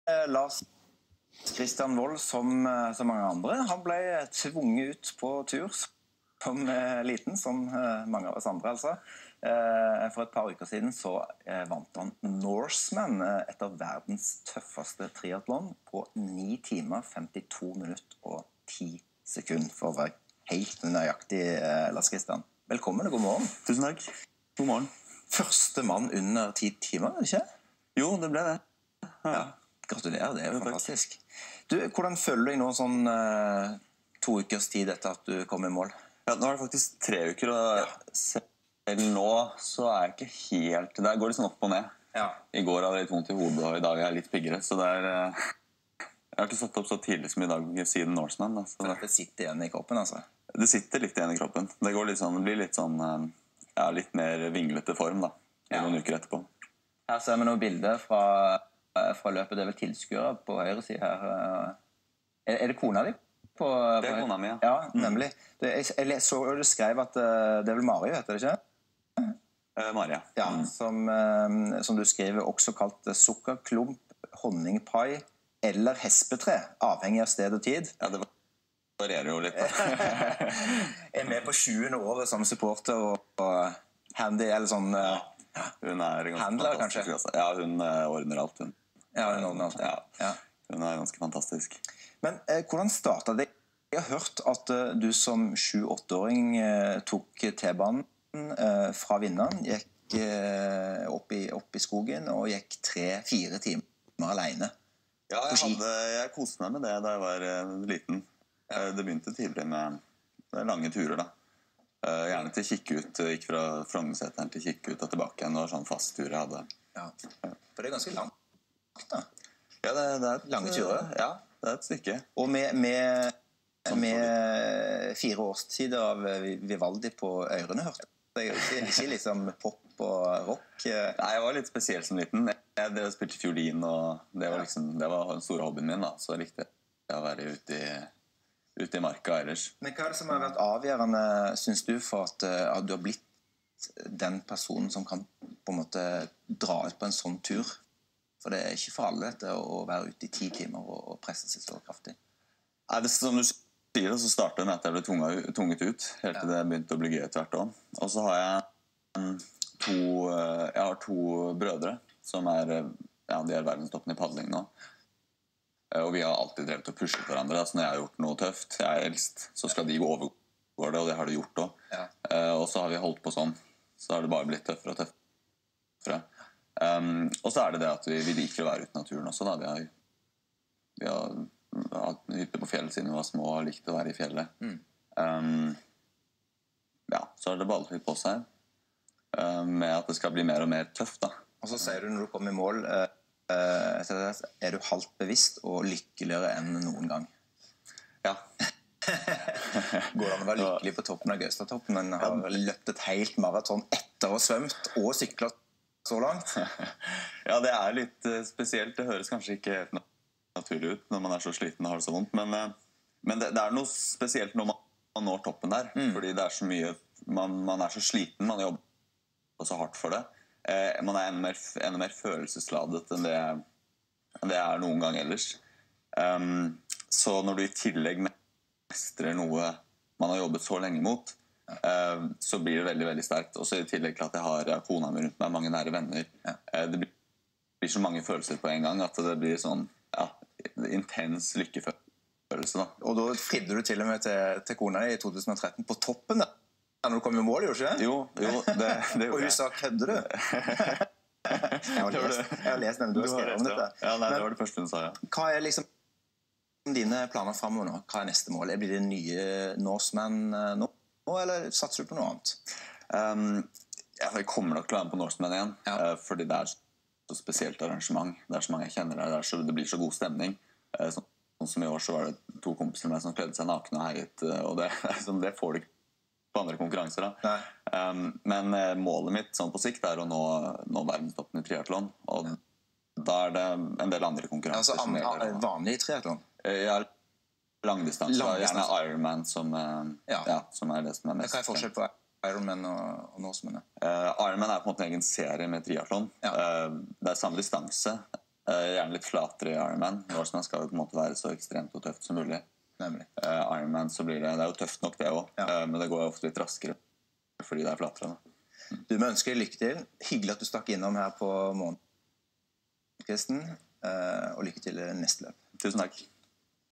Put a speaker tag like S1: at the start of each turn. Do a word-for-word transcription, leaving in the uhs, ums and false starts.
S1: Lars Christian Wold, som, som mange andre, han ble tvunget ut på tur som liten, som mange av oss andre altså. For et par uker siden så vant han Norseman, et av verdens tøffeste triathlon, på ni timer, femtito minutter og ti sekunder, for å være helt nøyaktig, Lars Christian. Velkommen og god morgen.
S2: Tusen takk. God morgen.
S1: Første mann under ti timer, ikke?
S2: Jo, det ble det.
S1: Ja. Ja. Gratulerer, det er jo fantastisk. Du, hvordan føler du deg nå sånn uh, to ukers tid etter at du kom i mål?
S2: Ja, nå er det faktisk tre uker, og ja. Selv nå så er jeg ikke helt... Der går det sånn opp og ned.
S1: Ja.
S2: I går hadde jeg litt vondt i hodet, og i dag er jeg litt piggere, så det er... Uh, jeg har ikke stått opp så tidlig som i dag siden Norseman. Da, så
S1: det sitter igjen i kroppen, altså?
S2: Det sitter litt igjen i kroppen. Det, går litt sånn, det blir litt sånn... Uh, ja, litt mer vinglete form, da. Ja. Noen uker etterpå.
S1: Her ser vi noen bilder fra... fra løpet. Det er vel tilskuere på høyre side her. Er, er det kona di? På,
S2: det er
S1: på
S2: kona mi, ja.
S1: Ja, nemlig. Det, jeg, jeg så du skrev at uh, det er vel Mari, heter det ikke?
S2: Uh, Maria.
S1: Ja, mm. som, uh, som du skriver, også kalt sukkerklump, honningpai eller hespetre, avhengig av sted og tid.
S2: Ja, det varierer jo litt.
S1: Jeg er med på tjuende året som supporter og, og handy, eller sånn... Uh,
S2: Ja, hun er ganske
S1: Handler,
S2: fantastisk.
S1: Kanskje?
S2: Ja, hun uh, ordner alt, hun.
S1: Ja, hun ordner alt.
S2: Ja.
S1: Ja.
S2: Hun er ganske fantastisk.
S1: Men eh, hvordan startet det? Jeg har hørt at eh, du som sju-åtteåring eh, tok T-banen eh, fra Vinneren, gikk eh, opp, i, opp i skogen og gikk tre-fire timer alene.
S2: Ja, jeg, hadde, jeg koste meg med det da jeg var uh, liten. Ja. Det begynte tidlig med, med lange turer, da. Uh, gjerne til Kikkut, gikk fra Frognerseteren til Kikkut og tilbake igjen. Det var sånn fast tur jeg hadde.
S1: Ja, for det er ganske langt da.
S2: Ja, det, det er et,
S1: lange turer.
S2: Ja, det er et stykke.
S1: Og med, med, med fire årstider av Vivaldi på ørene, hørte jeg. Ikke, ikke liksom pop og rock.
S2: Nei, jeg var litt spesiell som liten. Jeg, jeg spilte fiolin, og det var, liksom, det var den store hobbyen min, da. Så jeg likte jeg å være ute i ute i marka ellers.
S1: Men hva er det som har vært avgjørende, synes du, for at, at du har blitt den personen som kan på en måte dra ut på en sånn tur? For det er ikke for alle dette å være ute i ti timer og, og presse seg så kraftig.
S2: Nei, det, som du sier, så startet det med at jeg ble tvunget, tvunget ut, helt til det begynte å bli gøy etter hvert også. Og så har jeg to, jeg har to brødre som er, ja, de er verdenstoppen i paddling nå. Og vi har alltid drevet og pushet hverandre. Så når jeg har gjort noe tøft, jeg er eldst, så skal de overgå det, og det har de gjort også. Ja. Uh, og så har vi holdt på sånn. Så har det bare blitt tøffere og tøffere. Um, og så er det det at vi, vi liker å være ute i naturen også, da. Vi har, vi har hatt hytte på fjellet siden vi var små og likt å være i fjellet. Mm. Um, ja, så har det ballet litt på seg. Uh, med at det skal bli mer og mer tøft, da.
S1: Og så sier du når du kommer i mål... Uh er du halvt bevisst og lykkeligere enn noen gang?
S2: Ja.
S1: Går det an å være lykkelig på toppen av Gaustatoppen, men har løpt et helt maraton etter å ha svømt og syklet så langt?
S2: Ja, det er litt spesielt. Det høres kanskje ikke helt naturlig ut når man er så sliten og har det så vondt, men, men det, det er noe spesielt når man når toppen der, mm. fordi det er så mye, man, man er så sliten, man jobber så hardt for det. Eh, man er enda mer, enda mer følelsesladet enn det, enn det er noen gang ellers. Um, så når du i tillegg mestrer noe man har jobbet så lenge mot, uh, så blir det veldig, veldig sterkt. Også i tillegg til at jeg har kona mi rundt meg, mange nære venner. Ja. Uh, det blir, blir så mange følelser på en gang at det blir sånn ja, intens lykkefølelse. Da.
S1: Og da fridde du til og med til, til kona i to tusen og tretten på toppen da? Når du kom i mål, gjorde du ikke?
S2: Jo, jo det, det
S1: og hun sa, kødder du? jeg har lest, jeg har lest den du har skrevet om dette.
S2: Ja, nei, det var det første hun sa, ja.
S1: Hva er liksom dine planer fremover nå? Hva er neste mål? Blir det nye Norseman nå, eller satser du på noe annet?
S2: Um, jeg kommer nok til å være med på Norseman igjen, ja. uh, fordi det er så spesielt arrangement. Det er så mange jeg kjenner der, det, så, det blir så god stemning. Uh, sånn, sånn som i år så var det to kompiser med som kledde seg nakne og heiet, uh, og det, det får du ikke på andre konkurranser da. Um, men uh, målet mitt sånn på sikt er å nå, nå verdenstoppen i triathlon, og da er det en del andre konkurranser.
S1: Altså an, an, an, vanlig triathlon?
S2: Uh, ja, langdistanse. Gjerne Ironman som, uh, ja. Ja, som er det som er mest.
S1: Hva er forskjell på Ironman og, og Norseman?
S2: Uh, Ironman er på en måte en egen serie med triathlon. Ja. Uh, det er samme distanse, Eh, gjerne litt flatere i Ironman. Norseman skal jo på en måte være så ekstremt og tøft som mulig.
S1: Nemlig.
S2: Eh, Ironman så blir det, det er jo tøft nok det også,
S1: Ja.
S2: eh, men det går jo ofte litt raskere fordi det er flatere. Da.
S1: Du, vi ønsker deg lykke til. Hyggelig at du stakk innom her på morgenkvisten, eh, og lykke til i neste løp.
S2: Tusen takk.